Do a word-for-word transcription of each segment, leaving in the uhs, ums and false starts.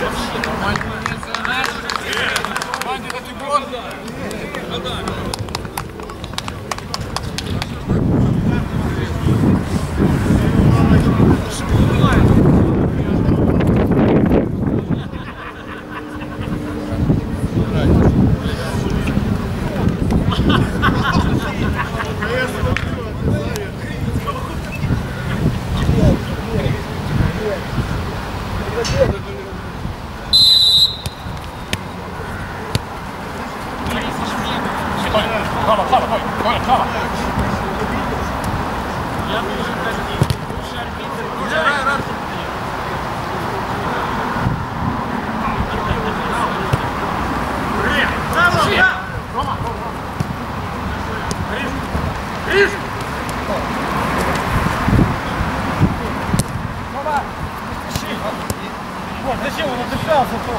Зачем он отдышался то?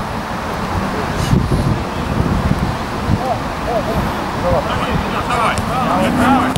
Давай, давай, давай.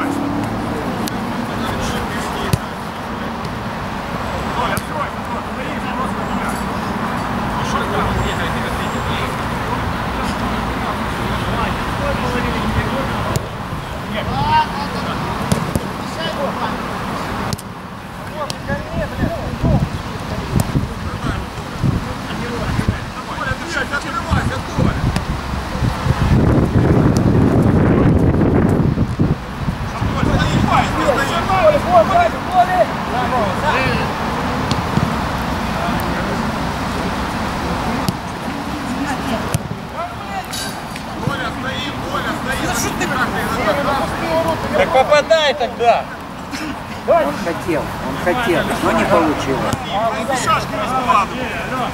Так попадай тогда! Он хотел, он хотел, но не получилось. Шашки раскладывай.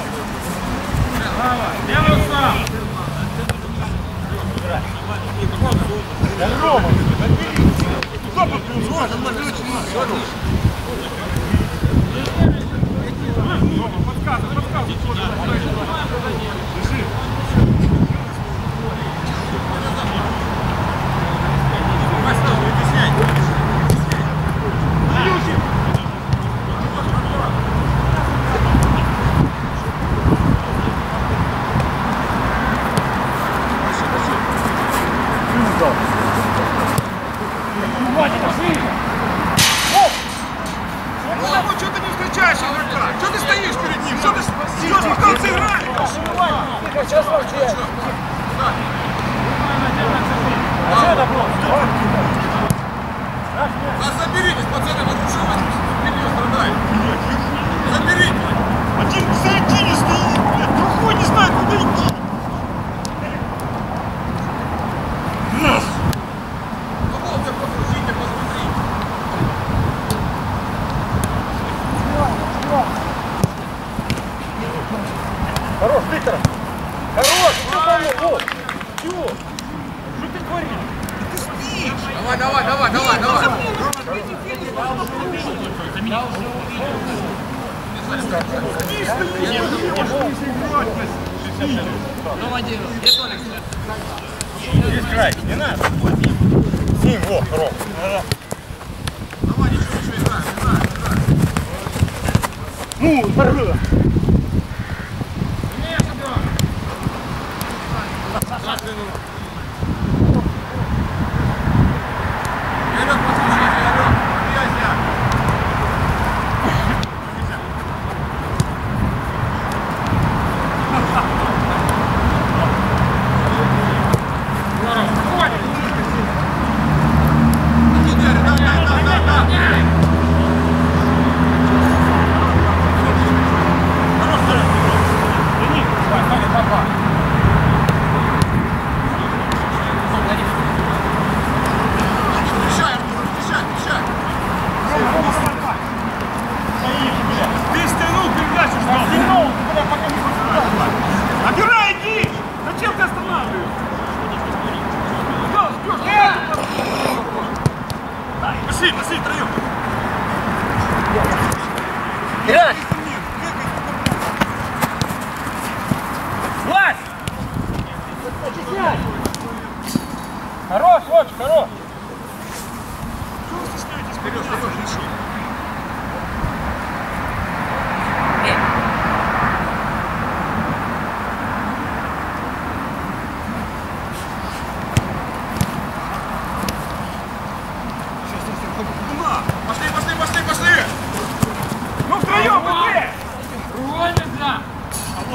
Подсказывай, подсказывай. Что ты не встречаешь игрока? Что ты стоишь перед ним? Что ты ждешь, пока он сыграет? Сейчас вообще. А что это было? А заберитесь, пацаны, разрушивать вперед страдает. Заберите. Один в середине стоит, блядь, другой не знает, куда идти. Раз. Ну вот, покружите, посмотрите. Хорош, Виктор! Хорош! Вот! Чего? Что ты творишь? Ты спишь! Давай, давай, давай, давай, давай! Спишь ты, не можешь не Ну, один, где Толик? Здесь край, не надо! С ним, вот, Ром! Давай, ничего, ничего, играем, играем, играем! Ну, здорово!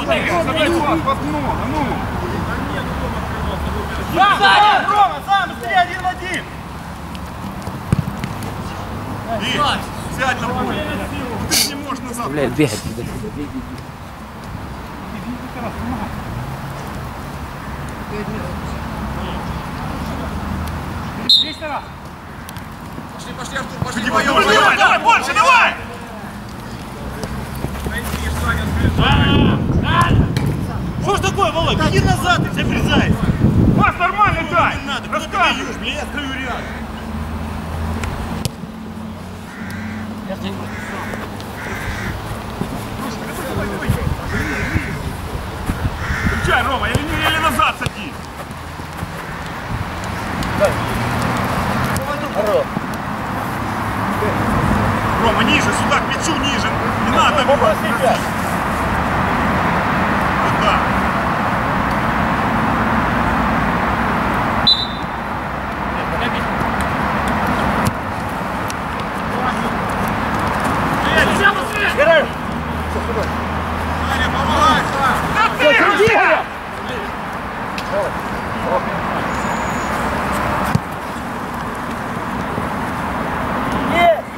Задай пас, пас много, ну! Сам, сам, Рома, сам, быстрее, один в один! И сядь на поле. Ты ж не можешь назад. Блядь, бегать. Пошли, пошли, Артур, пошли, вдвоем. Давай, давай, больше, давай! Что ж такое, Володь? Иди назад, ты все призай! Пас нормально дай! Не надо, Рассказывай! бьешь, я стою рядом. Включай, Рома, или, или назад сади! Рома, ниже, сюда, к мячу ниже! Не надо! Попроси пять. Вот так! Герой! Саня, помогай, Саня! Да ты! Иди! Есть!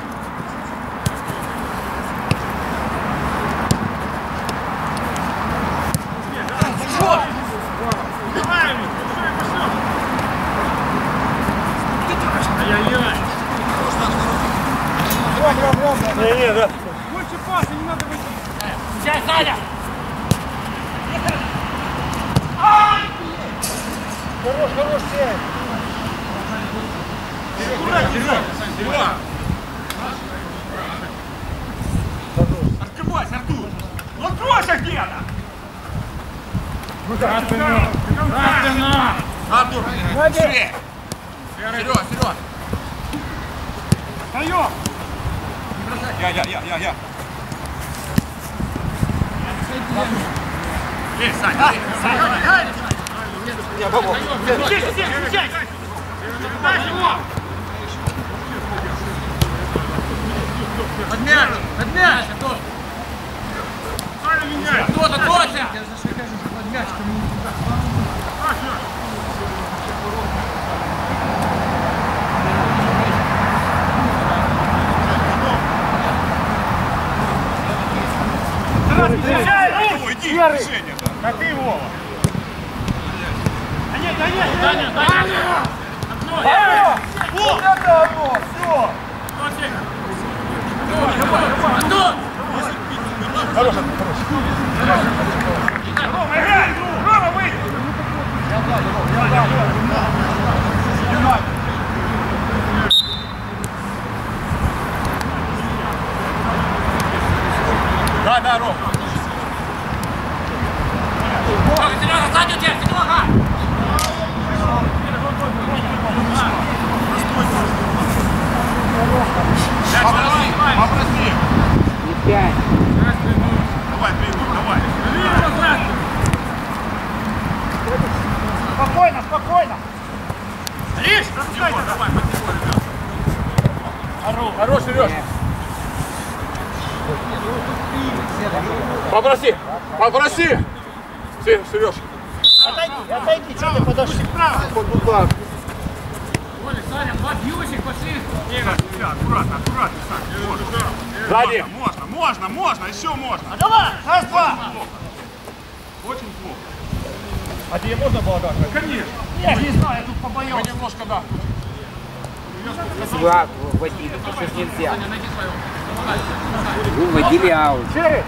Ай-яй-яй! Не, не, да. Больше паса, не надо выйти! Сейчас, Саня! Хорош, хорош, сядь! Серега! Открывайся, Артур! Ну откройся где-то! Артур! Быстрее! Серега, Серега! Встаем! Я, я, я, я, я! Есть, Саня! Саня! Я помогу. Включай, включай, включай! Дай его! Под мяч! Под мяч! Саня, меняй! Кто-то, Тося! Под мяч! Ой, иди, движение, да! А ты, Вова! Да нет, да нет, да нет, да нет! О! Вот это оно! Все! Хорош, хорош. Рома, играй! Рома, выйди! Да, да, Рома! Серега, сзади у тебя, Серега! Попроси! Не пять. Давай, приду, давай! Спокойно, спокойно! Лишь! Давай, потихоньку, ребят! Хорош, Сереж! Попроси! Попроси! Сереж! Отойди, отойди, что ты подошел? Вот туда! Оля, Саня, два бьющих пошли. Аккуратно, аккуратно, Саня! Сзади! Можно, можно, можно, еще можно! Давай! Раз, два! Очень плохо! А тебе можно было так? Конечно! Я не знаю, я тут побоялся. Мы немножко, да! Два вводили, потому что нельзя. Саня, найди своего. Вы вводили аут. Черри!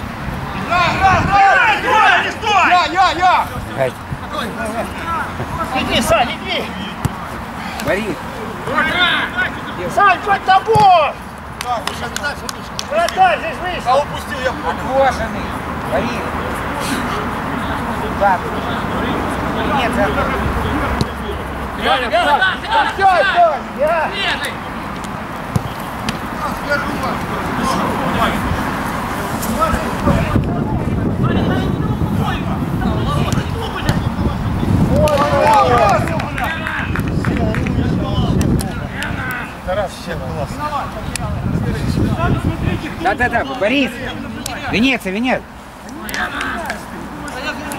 Не стой! Я, я, я! Блядь. Иди, Сань, иди! Борис, Сань, под тобой! Вратарь здесь выше! А упустил я! отложенный. Борис. Да. Нет, это... Серега, Серега, Все, Серега, все, я! Серега! Тарас, все класс. Да-да-да, Борис. Венеция, Венеция.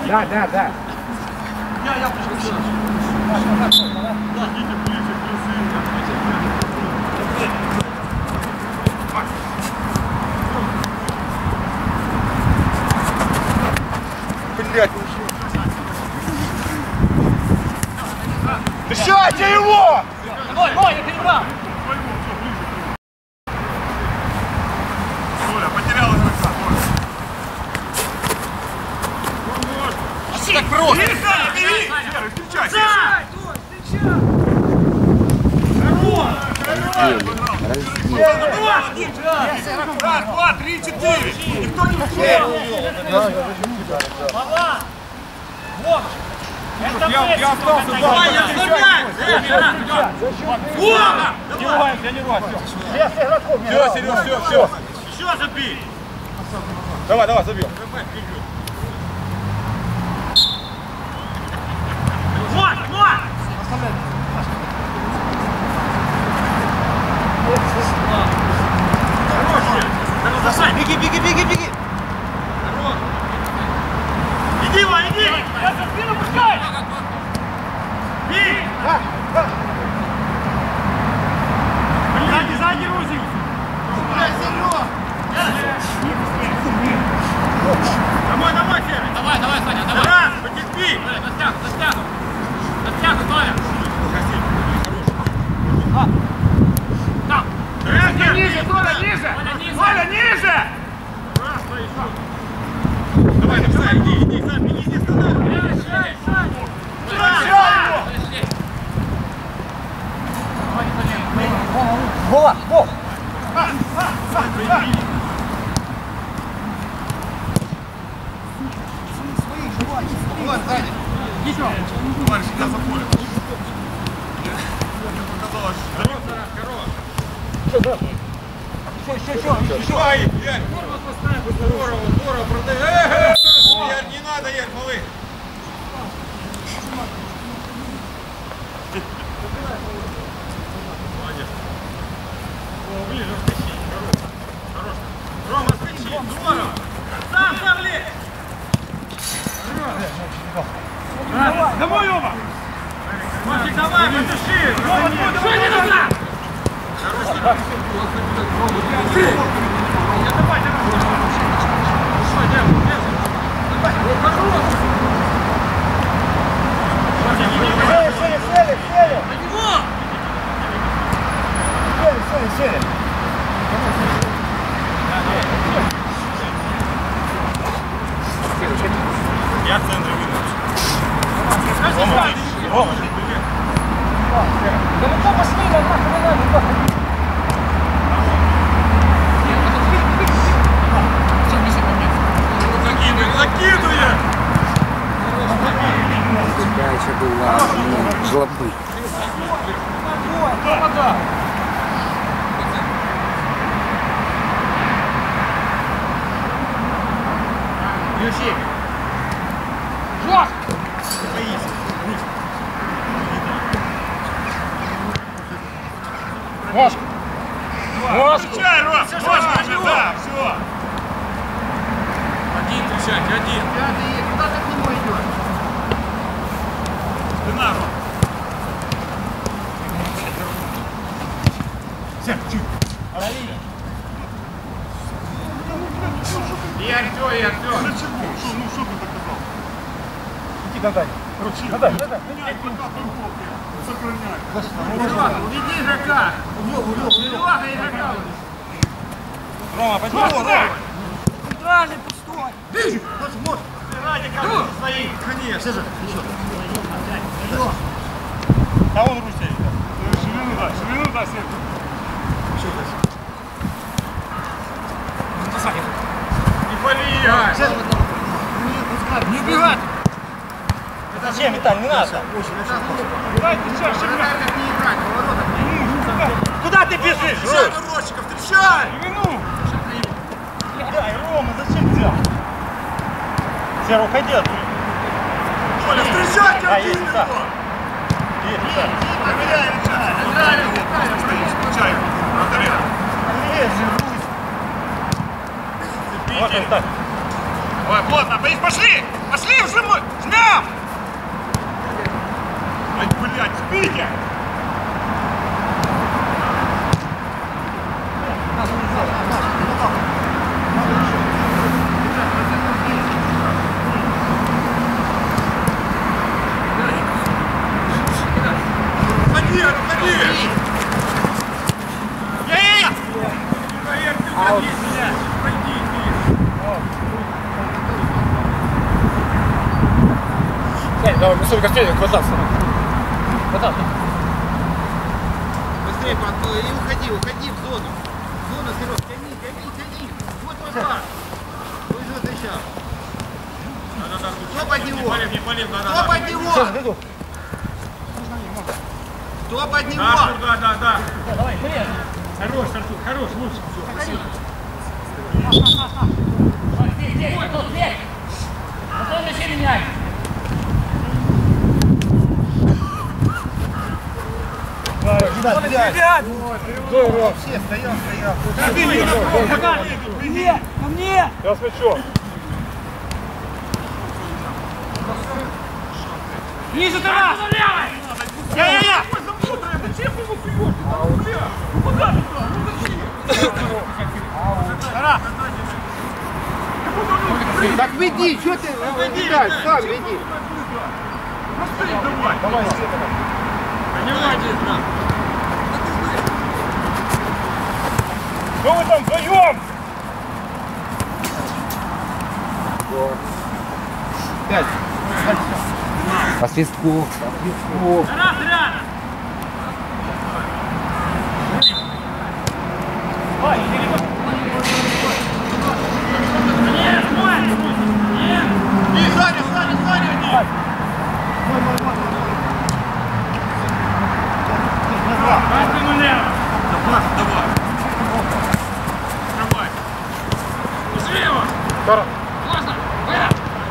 Да, да, да. Я, я пришел. Да, идите ближе, Блядь. Дышайте его! Ой, ой, я перебрал! Оля, потерял игрока. Так просто! Бери, Саня, бери! Серый, встречай! Раз, два, три, четыре! Никто не успел! Мала! Вот! Это Я, я остался за Давай, я вставляю! Не ругаемся, не ругаемся. Все, Сереж, все, все. Еще забей! Давай, давай, забьем. Вот, вот! Беги, беги, беги, беги! Иди, Вань, иди! Я за спину пускай! Бей! Сзади, сзади, Рузик! Домой, домой, Серый! Давай, давай, Саня, давай! Раз, потерпи! Застягу, застягу! Застягу, Толя! Там! Ниже, Ниже, Толя, ниже! Толя, ниже! Раз, еще! Давай, давай, иди, иди, сам, беги, иди, останавливай! Вова, Вов! Товарищ, я за поле. Показалось, здорово. Еще, еще, еще, еще. Ай, Ярь! Здорово, здорово, продай. Эй, Ярь, не надо, Ярь, малый. Молодец. О, ближе скачи. Хорош. Хорош. Рома, скачи. Здорово. Сам, сам лезь. Домой, Рома. Мальчик, давай, подыши. Рома, давай, не назад. Хорош. Давай, Сели, сели, сели, сели. Сели, сели, сели. я в центре выйду. Рома, Далеко пошли, но нахуй не надо. Закидывай, закидывай! Передача была, ну, жлобы. Ключи! Жёстко! Машка. Машка. Встречай, Ром! Машка, да, все! Один встречать, один! Куда ты к нему идешь? Спина, Ром! Сядь, чуть! И Артём, и Артём! Для чего? Что, ну что ты доказал? Иди, Наталья. Короче, Наталья, Наталья. меняй пока футбол, сохраняй. Уведи игрока! Серега игрока! Рома, пойди. Рома. Центральный пустой. Видишь? Вот, ради как свои. Конечно. А он Руся. Ширину, да, ширину, да, Серега. Что дальше? Не пали! Не убегать! Зачем, Виталь, не надо. Дай ты сейчас, Ширина. Куда ты бежишь, Встречай, Ром? Городчиков, встречай! Ширину. Дай, Рома, зачем взял? Серый, уходи оттуда. Коля, встречайте А, один есть, его! да. Есть, Виталь. Проверяй, Виталий, проверяй, Виталий, стоит, встречай его. Вратаря. Есть, Русь. Вот он так. Давай, плотно, пошли! Пошли, вжимай! Жмем! Ай, блядь, спите! Ходи, ходи! Я-я-я! Аут. Давай, мы только встретим, хвататься. Хвататься. Быстрее, и уходи, уходи в зону. В зону, Серег, тяни, тяни, тяни. Вот твой пас. Вы же отвечал. Кто под него? Кто под него? Кто под него? Да, да, да. Давай, привет. Хорош, Артур, хорош, лучше. Все, здесь, здесь, Артур, здесь. Потом еще меняй. Ребят, ребят! Все, стоял, стоял. Мне, ко мне! Сейчас мячом. Ниже, Тарас! Я-я-я! Так веди, что ты веди, сам веди. Давай, давай. Что вы там вдвоем? Пять. По свистку. По свистку. Тарас, рядом! Ой, нет, мой! Нет! И сзади, сзади, сзади они! Давай, нуля! Давай, давай! Давай! Пошли его! Тарас! Классно! Вперед!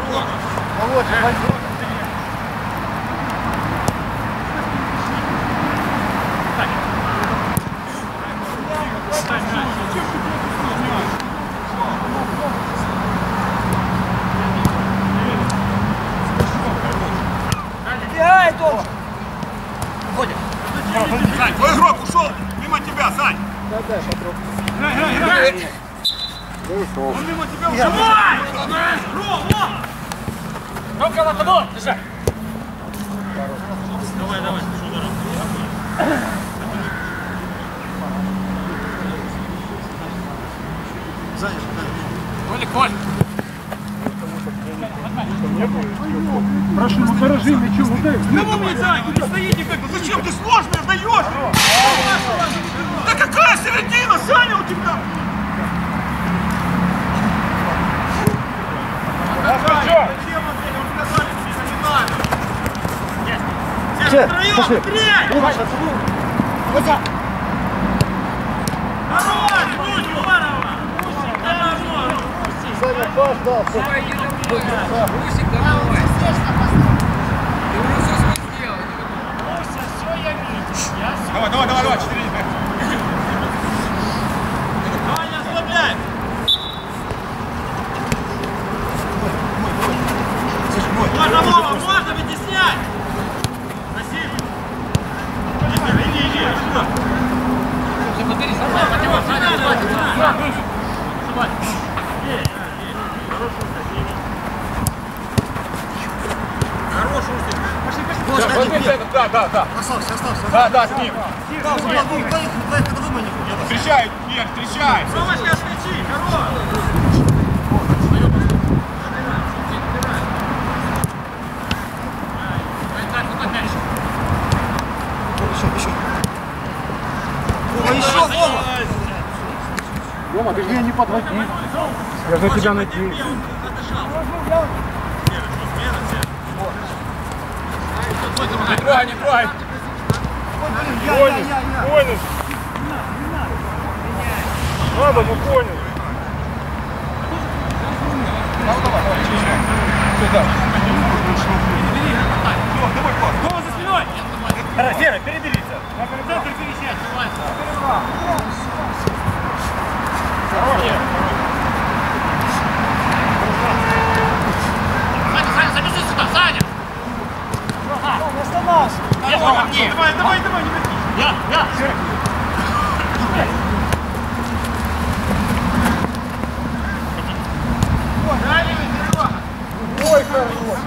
Сань, твой игрок ушел мимо тебя, Сань! Да, да, попробуй. Играй, играй, играй! Он мимо тебя ушел! Давай! Ром, Ром! Ромка, на тобой! Держи! Давай, давай. Колик, Коль! Прошу, ну дорожи мячом, удай! Кому мне Сань? Вы не стоите как? Ну зачем ты сложное даешь? Да какая середина, Саня, у тебя? Все, пошли. Саня, пас, да, Русик, давай. Ты уже все свой сделал. Давай, давай, давай, давай, четыре. Давай, не ослабляй! Можно, Вова, можно вытеснять! Спасибо! Иди, иди, иди! Подтягивай, Саня, давай! Хороший Русик. Да, да, да. Остался, остался. Да, да, с ним. Двоих когда выманил. Встречай, Ир, встречай. Ромашка, свечи, хорош! Еще, Вова! Рома, ты же меня не подводи. Я же тебя надеюсь. Не трогай, не трогай. Понял, понял. Надо, ну понял. Сюда. Давай, пас. Вова, за спиной! Сера, переберись. Центр пересядь, давай! Хорош. Рома, давай, давай, давай, не беги. Я, я. Ой, хорош.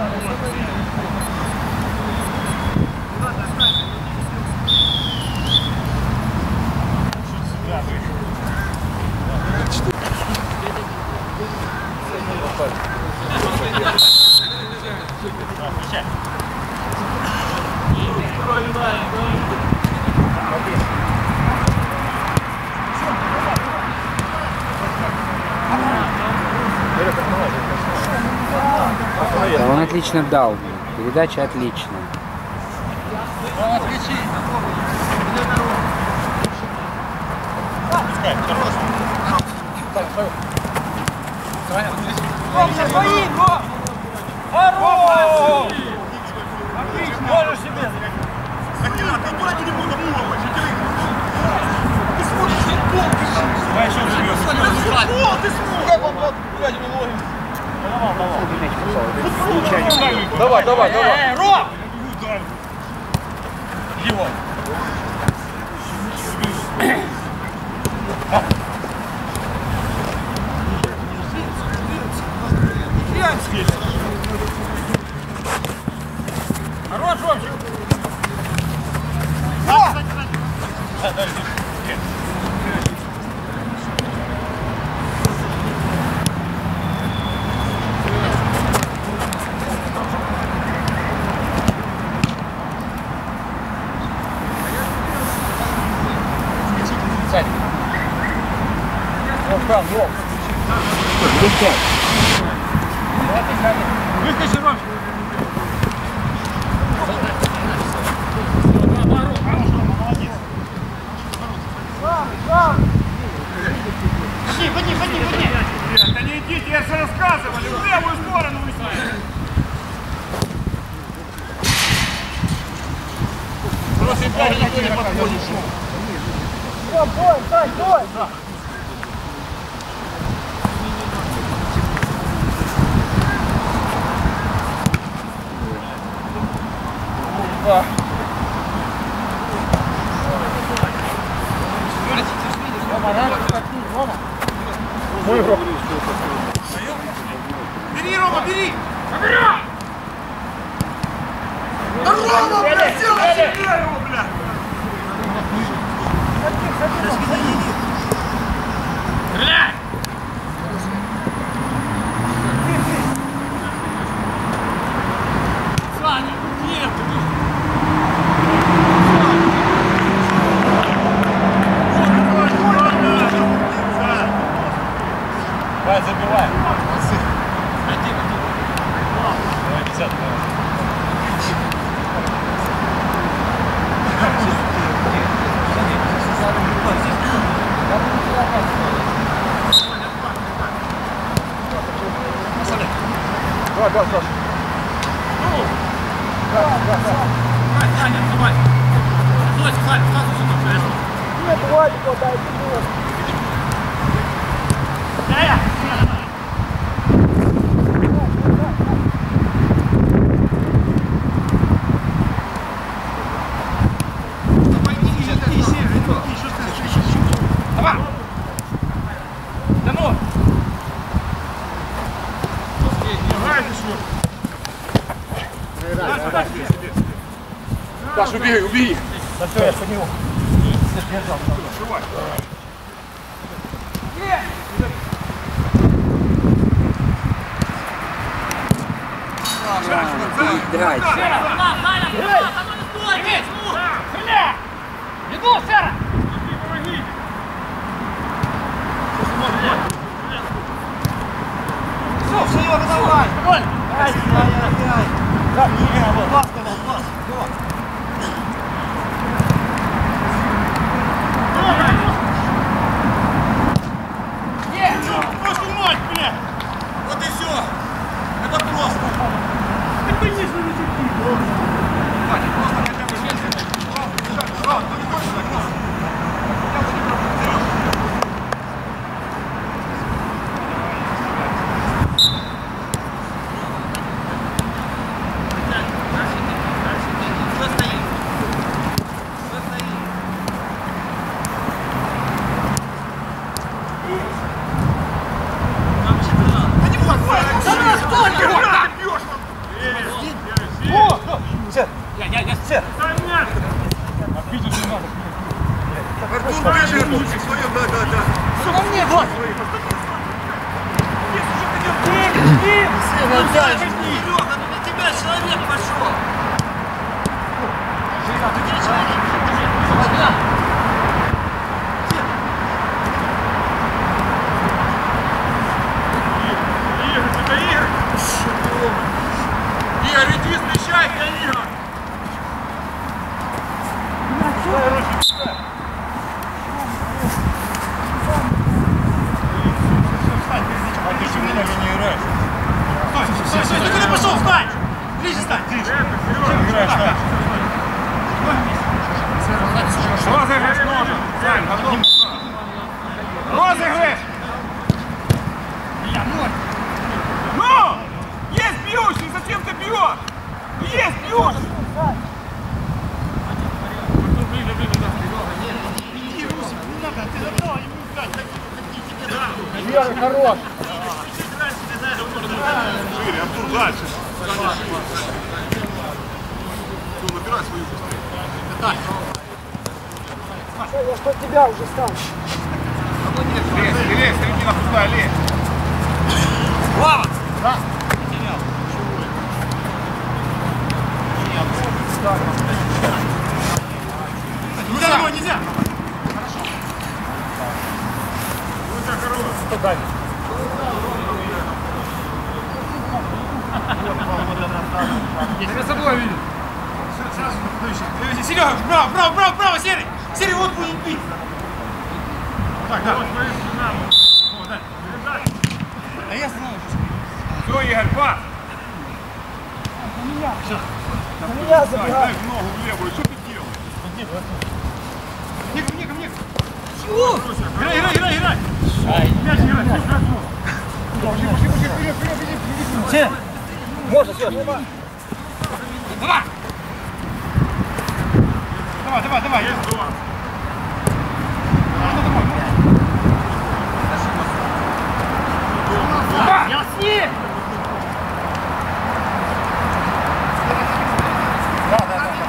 Да, он отлично дал. Передача отличная. Можешь себе. Акина, ты точно не буду помочь. Ты смотришь футбол, ты что? Давай еще живешь. Футбол, ты смотришь. Как он вот, блядь, его ловит? Давай, давай, давай. Эй, Ром! Его. Хорош, Ромчик! Выскочи, Ромчик! Ходи, ходи, ходи, ходи! Да не идите, я же рассказывали, в левую сторону уйти! Хороший парень, никто не подходит. Стой, стой, стой. Мой игрок. Бери, Рома, бери! Заберем! Да Рома, блядь, сделай себя его, блядь! Стреляй! Саня, нет! Давай, забивай. Давай, десятку. Давай, да, Саша. Давай, Саня, давай! Стой, Саня, сразу сюда, конечно. Нет, Владик, отдай, ты Я, я! Саш, убей, убей! Да все, я подниму. Драть. Иду, Сера! Все, все, его давай! Ай-яй-яй! Так, не работает. Класс, класс, класс! Просто мать, бля! Вот и все! Это просто! Так ты не зачерпи! Хватит, просто хотя бы женщина! Ладно, ну не хочешь так, просто! Сейчас Обидеть не надо. Артур, бежи, Артурчик, своем, да, да, да. Сюда мне, вот! Серега, на тебя человек пошел. Где человек? Игорь, иди, встречай, Игорь! А ты же много не играешь. Стой, стой, ты куда пошел? Встань! Ближе стань! Играешь так. Розыгрыш нужен. Розыгрыш! Ну! Есть бьющий! Зачем ты бьешь? Есть бьющий! Вера, хорош! Шире, Артур, дальше. Ну, набирай свою быстрее. Я что тебя уже стал? Лезь, лезь, середина пустая, лезь. Слава! Да. Нельзя, его, нельзя. Что дальше? Я с собой видел. Серега, браво, браво, браво, браво, Серый! Серый, вот будет бить! Так, да. А я знаю, что... Все, Игорь, пас! На меня забирай. Дай в ногу в левую, что ты делаешь? Мне, ко мне, ко мне. Чего? Играй, играй, играй, играй. Мяч играй, все, хорошо. Пошли, пошли, пошли, вперед, вперед, вперед, вперед. Все! Можно, все, давай! Давай! Давай, давай, давай. Есть два. Я с ним! Да, да, да.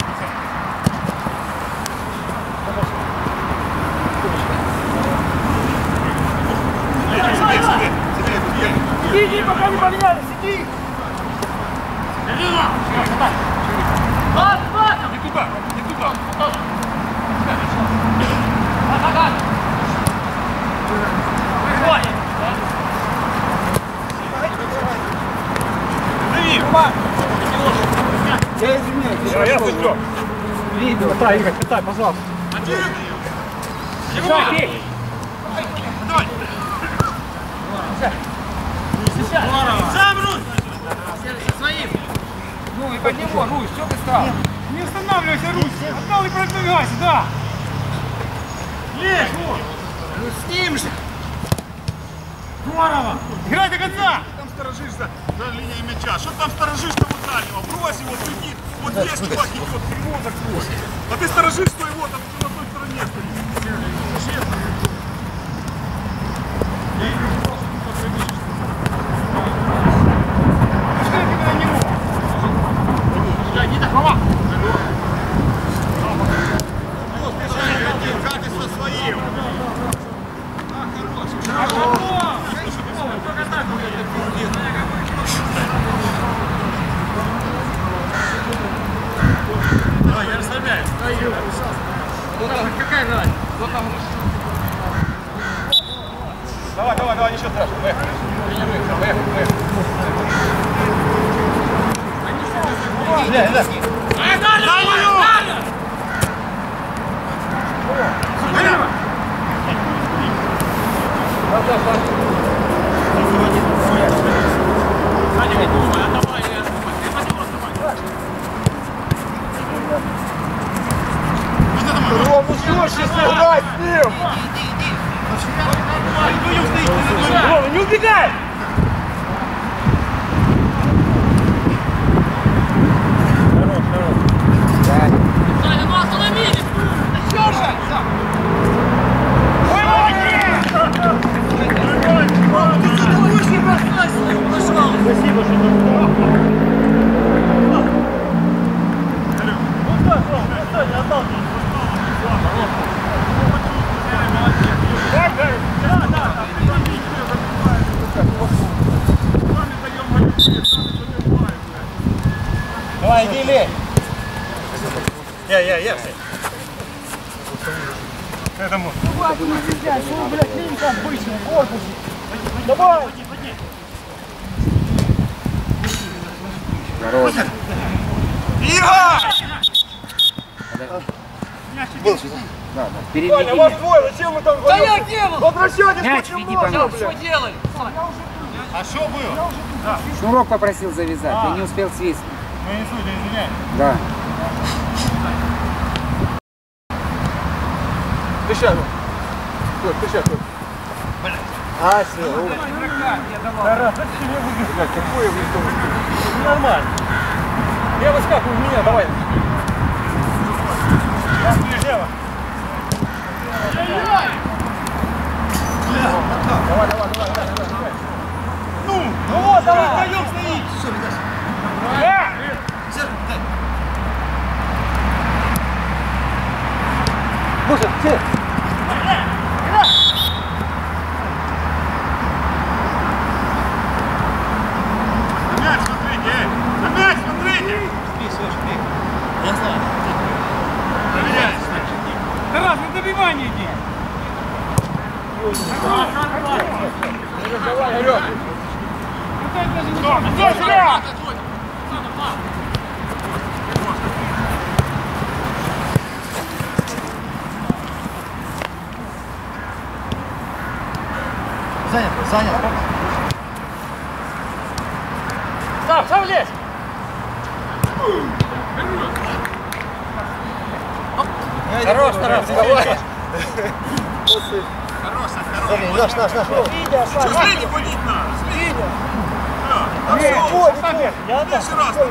Иди, пока не поменялись, иди! Пас, пас! Не туда, не туда. Я извиняюсь. Я, я сыграл. Видно. Катай, Игорь, катай, пожалуйста. Давай. Давай. Сам, Русь! Своим. Ну и под него, Русь, что ты стал? Не останавливайся, Русь! Отдал и продвигайся, да! Лезь, вот! Ну с ним же. Здорово! Играй до конца! Ты там сторожишься за линией мяча. Что там сторожишься вот дальнего? Брось его, приди. Вот здесь чувак идет, его закрой. А ты сторожишь, что его там на той стороне стоит. Давай, давай, давай, ничего страшного. Поехали. Поехали, поехали. Да, да. Ром, ну что ж сыграть с ним? Ром, не убегай! Хорош, хорош. Саня, ну остановились! Дергайся! Ой, молодец! Спасибо, что ты. Давай, иди, лей. Я, я, я. Этому. Давай, ты блядь, что, блядь, лень там выше, в корпусе. Давай! Здорово. Да, да. Впереди. Ваня, вас двое, зачем вы там? Да я делал! Возвращайтесь, Мяч почему веди, можно, пожалуйста. блядь? Что делали? А что было? Шнурок попросил завязать, А. я не успел свистнуть. Ну не суть, извиняй. Да. Ты сейчас, Коль, ты сейчас, Коль. А, все, Да раз, это тебе выглядит. блядь, какое вы Нормально. Я выскакиваю в меня, давай. Я слева. Давай, давай, давай, давай, давай. Ну, ну вот, давай. Вдвоем стоит. Все, видать. Да. Серж, дай. Слушай, все. На мяч смотрите, эй. На мяч смотрите. Бей, Серж, бей. Я знаю. Проверяй. Тарас, на добивание иди. Давай, Алёх. Стой, сюда! Занят, занят. Сам, сам лезь! Хорош, Тарас, давай! Хорош, хорош! Наш, наш, наш. Чужие ходить надо! Нет, вот, вот. Я там. Еще раз!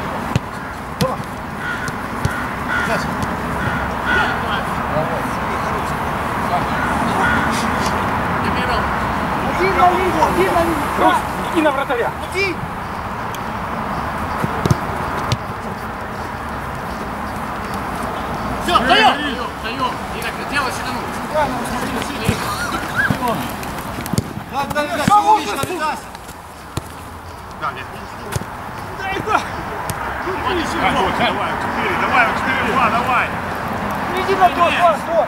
Иди на линию, иди на линию. Рус, иди на вратаря! Иди. Все, даем! Даем! И так дело сюда. Да, да, да, все увидишь, Витас. Да, нет. Давай, четыре, давай, четыре, два, давай! Иди на то, два, стой.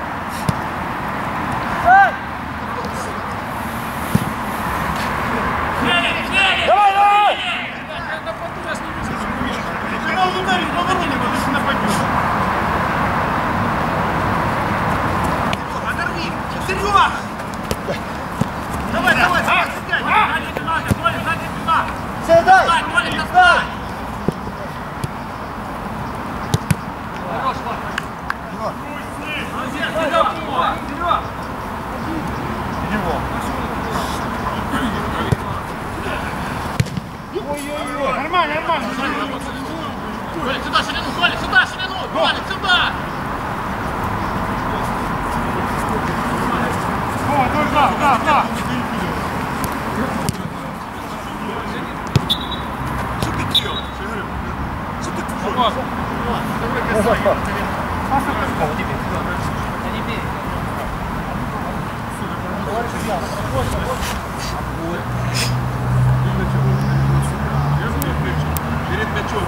Сань. Давай, давай! Ты можешь ударить по вороне, вот если нападешь. Оторви. Серега. Давай, давай, давай! Седай. Дай. Нормально, нормально! Коля, сюда, ширину, Коля, сюда, ширину! Коля, сюда! О, ну да, да, да! Что ты делаешь? Я говорю, что ты делаешь? Перед мячом.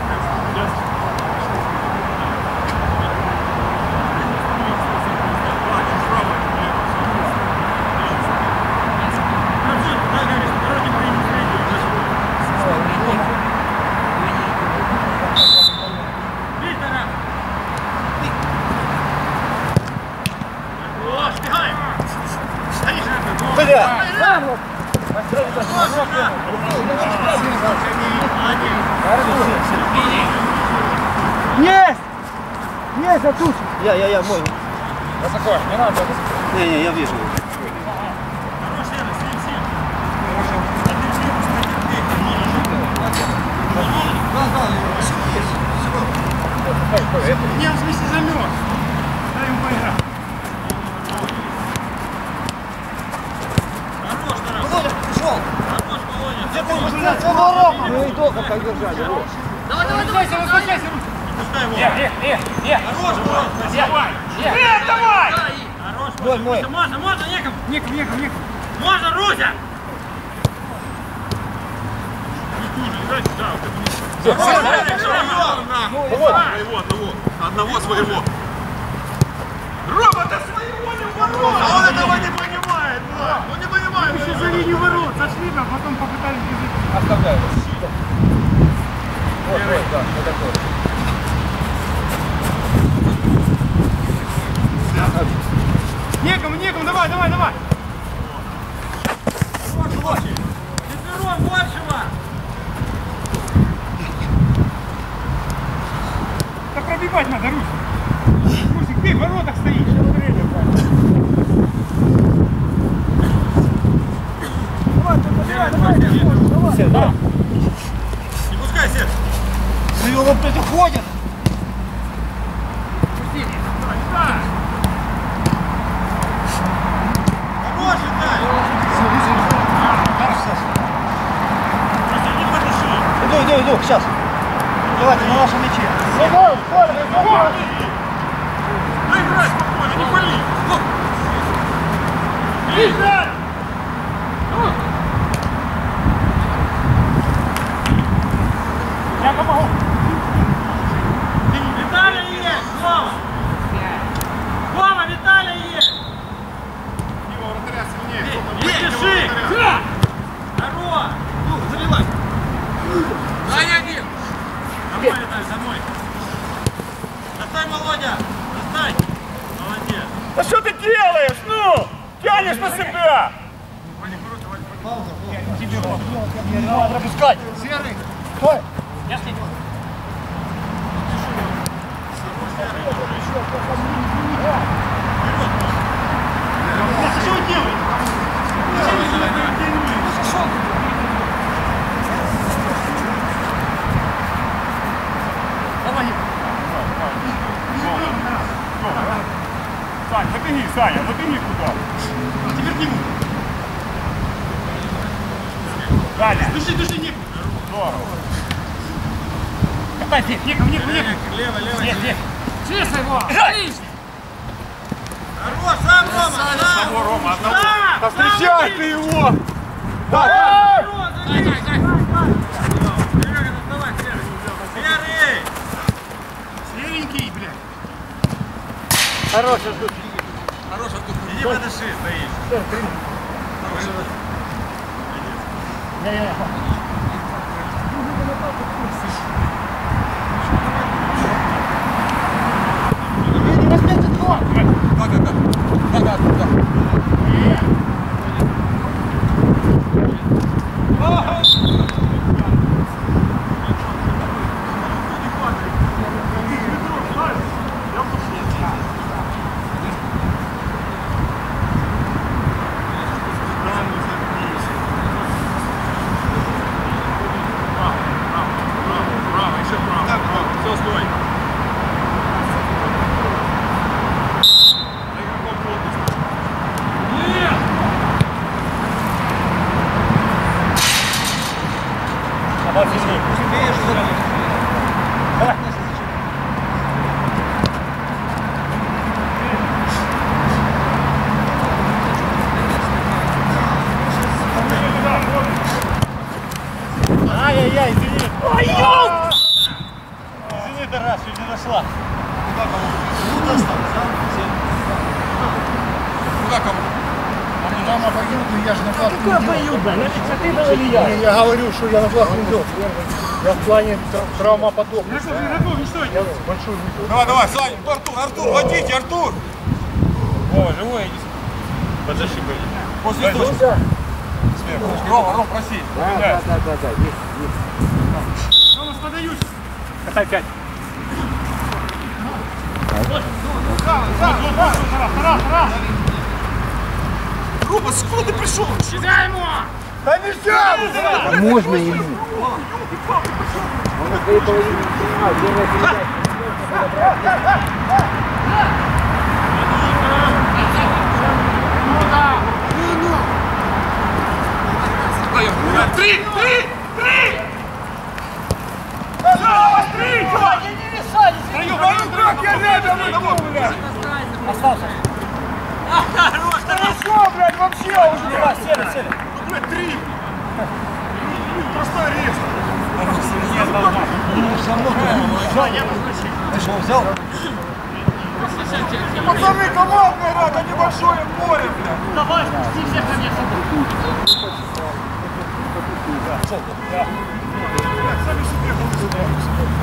Есть. Есть, а тут. Я, я, я, мой. Высоко, не надо. Не, не, я вижу. Не, в смысле замерз. Дай ему поиграть. Хорош, Тарас. Володя, пришел. Хорош, Володя. Где ты будешь поворот? Ну и долго как держать. Давай, давай, давай, возвращайся, руки! Пускай его. Эх, эх, эх, эх! Хорош, Володя. Давай. Эх, Привет, давай. Хорош, Мой, мой. можно, можно, неком, неком, неком, неком! Можно, Руся! Своего одного. Одного своего. Рома, да своего не ворот! А он этого не понимает, да! Он не понимает! Еще за линию ворот зашли, а потом попытались бежать. Оставляю. Вот, вот, да, вот такой. Некому, некому, давай, давай, давай. Четвером большего! Да пробивать надо, Русик. Русик, ты в воротах стоишь. Давай, давай, давай. Все, да. Не пускай, Серж! Его вот эти ходят. Хороший, дай! Иду, иду, иду, сейчас. Давайте на нашем мяче. Дай играй спокойно, не пали! Лиза! Я помогу. Виталий есть! Слава! Слава, Виталий есть! Его вратаря сильнее. Держи! Здорово! Ну, заливай! Дай один! Домой, Виталий, домой! Достань, Володя! Достань! Молодец! Да что ты делаешь? Ну! Тянешь на себя! Не надо пропускать. Серый! Стой. Что вы делаете? Сань, забеги, Саня, забеги туда. Теперь к нему. Саня, Души, души, некому. здорово. Катай, здесь, некому, некому, некому. Лево, лево! Здесь, здесь. Честно его. Хорош, сам, Рома! Сам! Одного, Рома, одного. Сам! Да встречай ты его! Дай, дай, дай! Серега, доставай, Серый! Серый! Серенький, блядь. Хорош, Артур. Хорош, Артур! Иди подыши, стоишь! Право, еще право. Все, стой. Ай-яй-яй, извини. Ой, ёл! Извини, Тарас, чуть не дошла. Куда кому? Там обоюдно, я же на флаг не Какой обоюдно? Значит, ты был или я? Я говорю, что я на флаг не идет. Я в плане травмоподобный. Игроков, игроков, ну что это? Большой не Давай, давай, Саня, Артур, Артур, водите, Артур! Вова, живой, иди. Подзащи, блин. После точки. Сверху. Рома, Ром, проси. Да, да, да, да, да, есть, есть. Томас, подаюсь. Катай пять. Тарас, Тарас. Рома, сколько ты пришел? Кидай ему. Да нельзя! А можно ему? Он на своей половине не принимал, первая Три! Три! Три! Три! Я не решали! Ну как я рядом одного, блядь? Остался. Хорош, Хорошо, блядь, вообще уже! Сели, сели. ну, блядь, три! Простой рез. Ты что, взял? Пацаны, командная игра, это небольшое море, блядь. Давай, спусти всех ко мне с собой. Сами себе голосуем.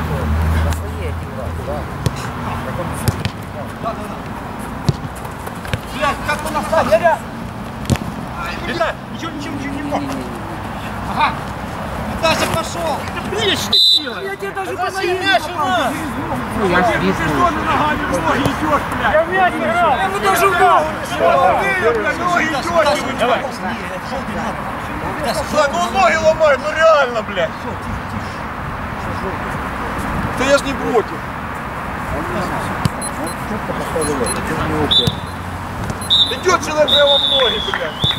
Блядь, как он остался? Лега! Лега! Ничего, ничего, ничего не мог. Ага! Дальше пошел! Блин, что ты делаешь? Я тебе даже по ноге не попал. Ну, я свистнул. Ногами в ноги идешь, блядь. Я в мяч играл. Я бы даже угал. Ноги идешь. Давай. Да, ну он ноги ломает, ну реально, блядь. Да я ж не против. Идет человек прямо в ноги, блядь.